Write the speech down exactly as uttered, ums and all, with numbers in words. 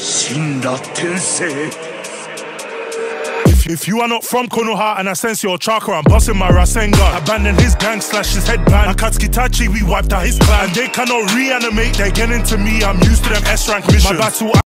If, if you are not from Konoha and I sense your chakra, I'm busting my Rasengan. Abandon his gang, slash his headband. Akatsuki Tachi, we wiped out his clan. And they cannot reanimate, they're getting to me. I'm used to them S rank missions. My battle